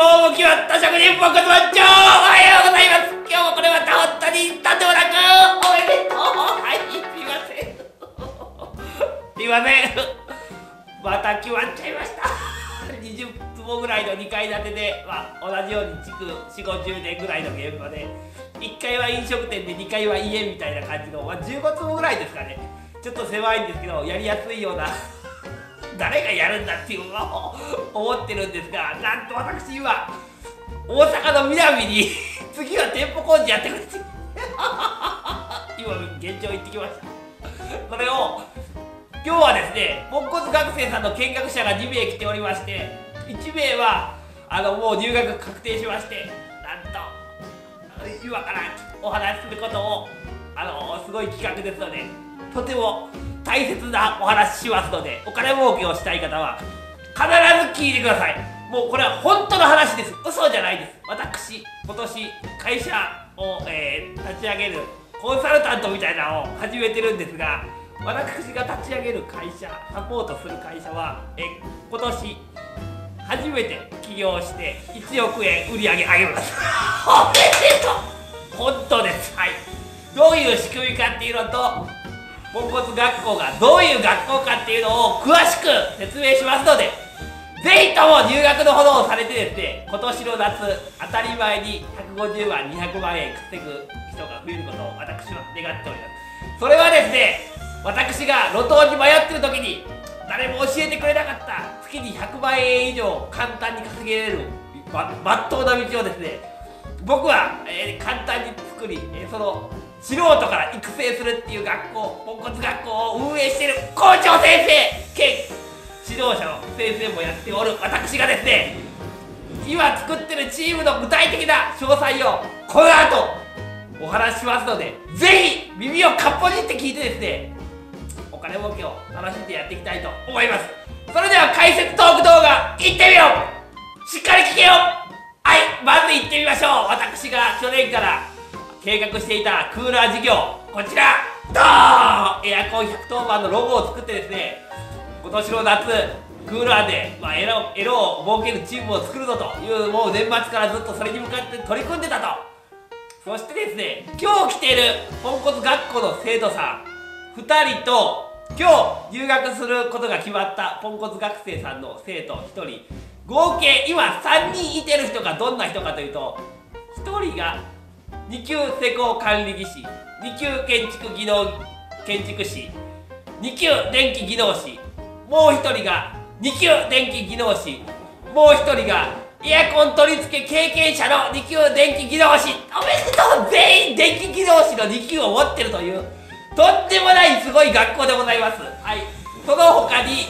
日も決まった職人ポンコツ番長、おはようございます。今日もこれまた本当にとんでもなくおめでとう。はい、すいません。すいません。また決まっちゃいました。20坪ぐらいの2階建てで、同じように築4、50年ぐらいの現場で、1階は飲食店で2階は家みたいな感じの、15坪ぐらいですかね。ちょっと狭いんですけど、やりやすいような誰がやるんだっていうのを思ってるんですが、なんと私今大阪の南に次は店舗工事やってくれて今現状行ってきました。それを今日はですね、ポンコツ学生さんの見学者が2名来ておりまして、1名はもう入学確定しまして、なんと今からお話しすることをすごい企画ですので、とても大切なお話しますので、お金儲けをしたい方は必ず聞いてください。もうこれは本当の話です。嘘じゃないです。私今年会社を、立ち上げるコンサルタントみたいなのを始めてるんですが、私が立ち上げる会社、サポートする会社は今年初めて起業して1億円売り上げ上げます。おめでとう。本当です。はい。どういう仕組みかっていうのと、ポンコツ学校がどういう学校かっていうのを詳しく説明しますので、ぜひとも入学のほどをされてですね、今年の夏当たり前に150万200万円稼ぐ人が増えることを私は願っております。それはですね、私が路頭に迷ってる時に誰も教えてくれなかった月に100万円以上簡単に稼げれるまっとうな道をですね、僕は、簡単に作り、その素人から育成するっていう学校、ポンコツ学校を運営している校長先生兼指導者の先生もやっておる私がですね、今作ってるチームの具体的な詳細をこの後お話ししますので、ぜひ耳をかっぽじって聞いてですね、お金儲けを楽しんでやっていきたいと思います。それでは解説トーク動画いってみよう。しっかり聞けよ。はい、まず行ってみましょう。私が去年から計画していたクーラー事業、こちらドーン、エアコン110番のロゴを作ってですね、今年の夏クーラーで、エロを設けるチームを作るぞという、もう年末からずっとそれに向かって取り組んでたと。そしてですね、今日来ているポンコツ学校の生徒さん2人と、今日入学することが決まったポンコツ学生さんの生徒1人、合計今3人いてる人がどんな人かというと、1人が2級施工管理技師、2級建築士、2級電気技能士、もう1人が2級電気技能士、もう1人がエアコン取り付け経験者の2級電気技能士。おめでとう。全員電気技能士の2級を持ってるというとんでもないすごい学校でございます。はい。その他に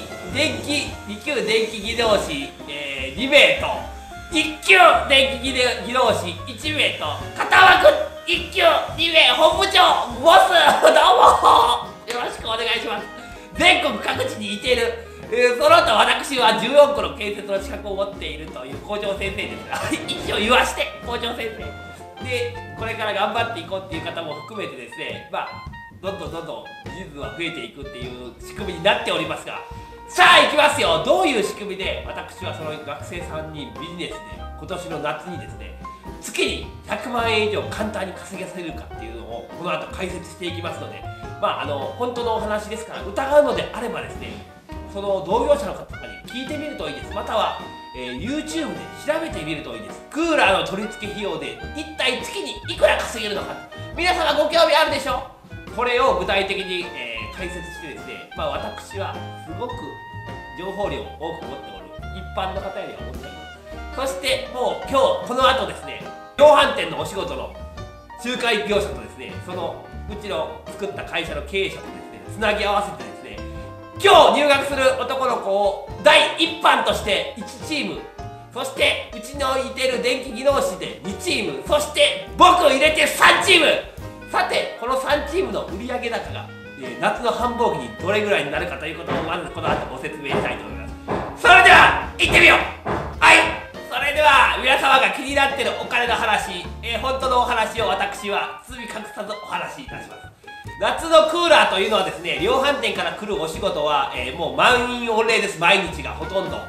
2級電気技能士、2名と1級電気技能士1名と片枠1級2名、本部長ボスどうもよろしくお願いします。全国各地にいている、その他私は14個の建設の資格を持っているという校長先生ですが一応言わして校長先生で、これから頑張っていこうっていう方も含めてですね、どんどん技術は増えていくっていう仕組みになっておりますが、さあ行きますよ。どういう仕組みで私はその学生さんにビジネスで今年の夏にですね、月に100万円以上簡単に稼げさせるかっていうのをこの後解説していきますので、本当のお話ですから、疑うのであればですね、その同業者の方とかに聞いてみるといいです。または、YouTube で調べてみるといいです。クーラーの取り付け費用で一体月にいくら稼げるのか、皆様ご興味あるでしょ。これを具体的に、解説してですね、私はすごく情報量を多く持っておる一般の方よりは持っております。そしてもう今日この後ですね、量販店のお仕事の仲介業者とですね、そのうちの作った会社の経営者とですね、つなぎ合わせてですね、今日入学する男の子を第1班として1チーム、そしてうちのいてる電気技能士で2チーム、そして僕を入れて3チーム。さてこの3チームの売上高が、夏の繁忙期にどれぐらいになるかということをまずこの後ご説明したいと思います。それでは行ってみよう。はい、それでは皆様が気になっているお金の話、本当のお話を私は包み隠さずお話しいたします。夏のクーラーというのはですね、量販店から来るお仕事は、もう満員御礼です。毎日がほとんど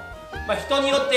人によって、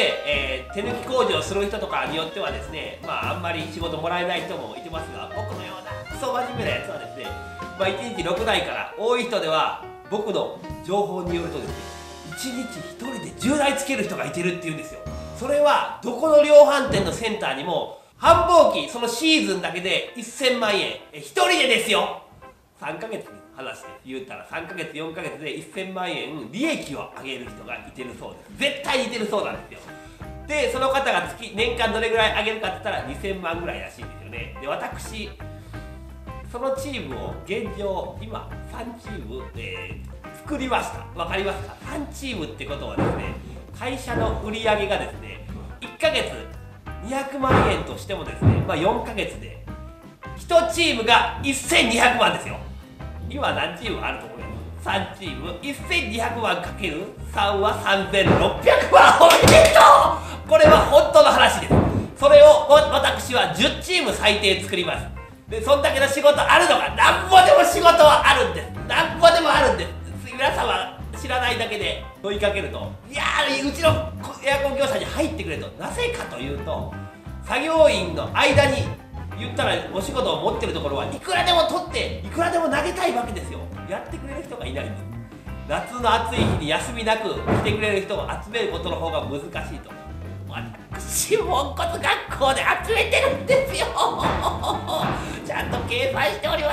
手抜き工事をする人とかによってはですね、あんまり仕事もらえない人もいてますが、僕のようなクソ真面目なやつはですね、1日6台から多い人では僕の情報によるとですね、1日1人で10台つける人がいてるっていうんですよ。それはどこの量販店のセンターにも繁忙期、そのシーズンだけで1000万円、1人でですよ、3ヶ月に話して言ったら3ヶ月4ヶ月で1000万円利益を上げる人がいてるそうです。絶対にいてるそうなんですよ。でその方が年間どれぐらい上げるかって言ったら2000万ぐらいらしいんですよね。で私そのチームを現状今3チーム、作りました。わかりますか？3チームってことはですね、会社の売り上げがですね1ヶ月200万円としてもですね、4ヶ月で1チームが1200万ですよ。今何チームあると思います？3チーム1200万かける3は3600万。おめでとう。これは本当の話です。それを私は10チーム最低作ります。でそんだけの仕事あるのか、なんぼでも仕事はあるんです。なんぼでもあるんです。皆様知らないだけで問いかけると、いやーうちのエアコン業者に入ってくれと。なぜかというと、作業員の間に言ったらお仕事を持ってるところはいくらでも取っていくらでも投げたいわけですよ。やってくれる人がいないんです。夏の暑い日に休みなく来てくれる人を集めることの方が難しいと。私もポンコツ学校で集めてるんですよ。ちゃんと計算しております。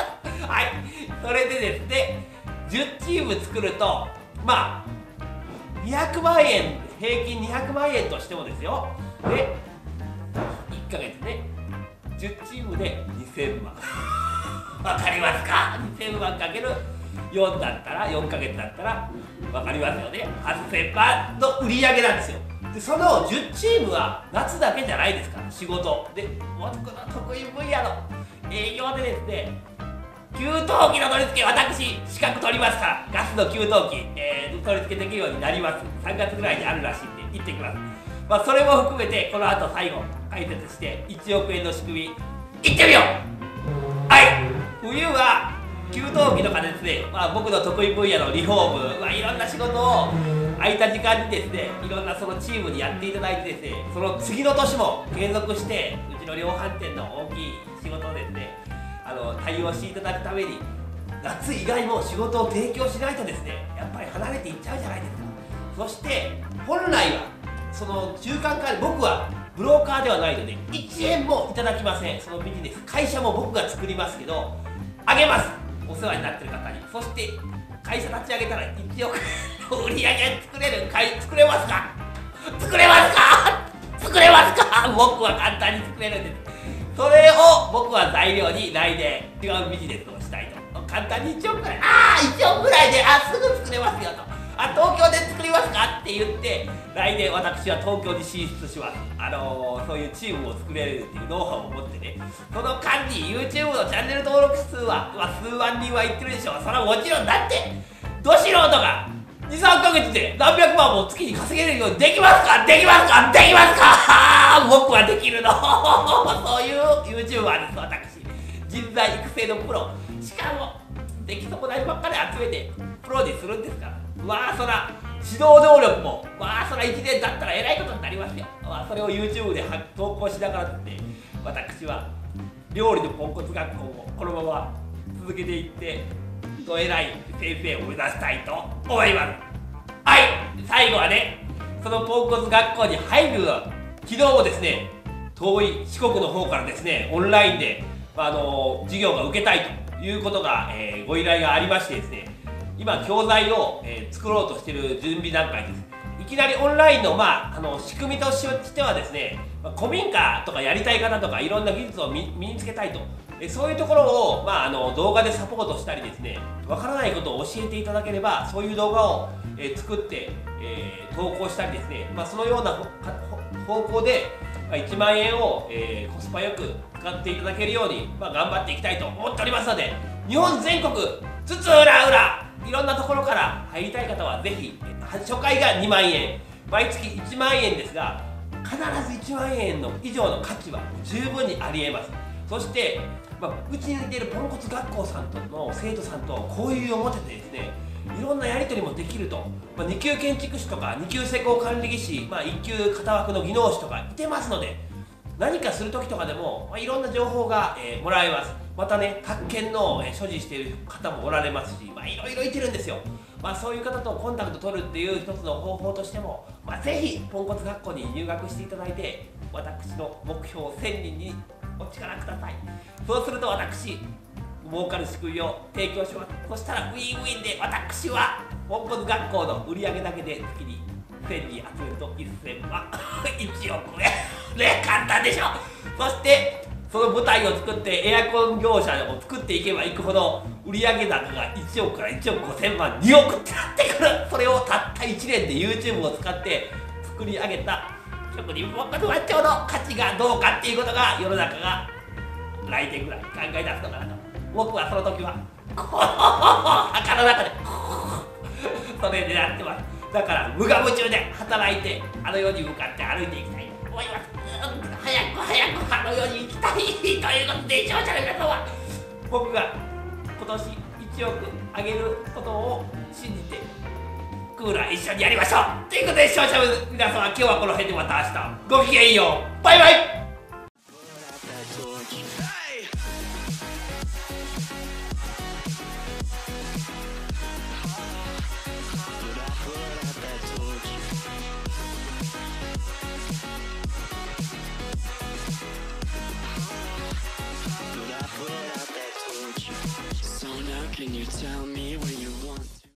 はい、それでですね10チーム作ると200万円、平均200万円としてもですよ。で1ヶ月ね10チームで2000万。わかりますか？2000万かける4だったら4ヶ月だったらわかりますよね。8000万の売り上げなんですよ。でその10チームは夏だけじゃないですから仕事で、僕の得意分野の営業でですね、給湯器の取り付け、私資格取りますから、ガスの給湯器、取り付けできるようになります。3月ぐらいにあるらしいんで行ってきます。それも含めてこの後最後解説して1億円の仕組みいってみよう。はい、冬は給湯器とかですね、僕の得意分野のリフォーム、いろんな仕事を空いた時間にですね、いろんなそのチームにやっていただいてですね、その次の年も継続してうちの量販店の大きい仕事をですね対応していただくために、夏以外も仕事を提供しないとですね、やっぱり離れていっちゃうじゃないですか。そして本来はその中間管理、僕はブローカーではないので1円もいただきません。そのビジネス会社も僕が作りますけどあげます、お世話になってる方に。そして会社立ち上げたら1億円の売り上げ作れますか？作れますか？作れますか？僕は簡単に作れるんです。それを僕は材料に来年違うビジネスをしたいと。簡単に1億ぐらい、1億ぐらいですぐ作れますよと。東京で作りますかって言って、来年私は東京に進出します。そういうチームを作れるっていうノウハウを持ってね、その間に YouTube のチャンネル登録数は、数万人はいってるでしょう。それはもちろん、だってど素人が2、3ヶ月で何百万も月に稼げるようにできますか？できますか？できますか？僕はできるの。そういう YouTuber です。私人材育成のプロ、しかも出来損ないばっかり集めてプロにするんですから、そら指導能力もそら1年だったらえらいことになりますよ。それを YouTube で投稿しながらですね、私は料理のポンコツ学校をこのまま続けていってどえらい先生を目指したいと思います。はい、最後はね、そのポンコツ学校に入る昨日もですね、遠い四国の方からですね、オンラインで、授業が受けたいということが、ご依頼がありましてですね、今教材を、作ろうとしている準備段階です。いきなりオンラインの、仕組みとしてはですね、古民家とかやりたい方とかいろんな技術を身につけたいと、そういうところを、動画でサポートしたりですね、わからないことを教えていただければ、そういう動画を、作って、投稿したりですね、そのような方向で、1万円を、コスパよく使っていただけるように、頑張っていきたいと思っておりますので、日本全国津々浦々いろんなところから入りたい方はぜひ、初回が2万円、毎月1万円ですが、必ず1万円の以上の価値は十分にありえます。そして、うちに似ているポンコツ学校さんとの生徒さんと交流を持ててですね、 いろんなやり取りもできると、2級建築士とか2級施工管理技師、1級型枠の技能士とかいてますので、何かする時とかでも、いろんな情報が、もらえます。またね、宅建の、所持している方もおられますし、いろいろいてるんですよ。そういう方とコンタクト取るっていう一つの方法としても、ぜひポンコツ学校に入学していただいて、私の目標1000人にお力ください。そうすると私、儲かる仕組みを提供します。そしたらウィンウィンで、私はポンコツ学校の売り上げだけで月に1000人集めると1000万1億円ね、簡単でしょ。そしてその舞台を作ってエアコン業者を作っていけばいくほど売上高が1億から1億5000万2億ってなってくる。それをたった1年で YouTube を使って作り上げた職人ポンコツ番長の価値がどうかっていうことが世の中が来年ぐらい考え出すのかなと。僕はその時はこの墓の中でそれでやってます。だから無我夢中で働いてあの世に向かって歩いていきたいと思います。早くあの世に行きたいということで、視聴者の皆様、僕が今年1億あげることを信じてクーラー一緒にやりましょうということで、視聴者の皆様、今日はこの辺で、また明日ごきげんよう。バイバイ。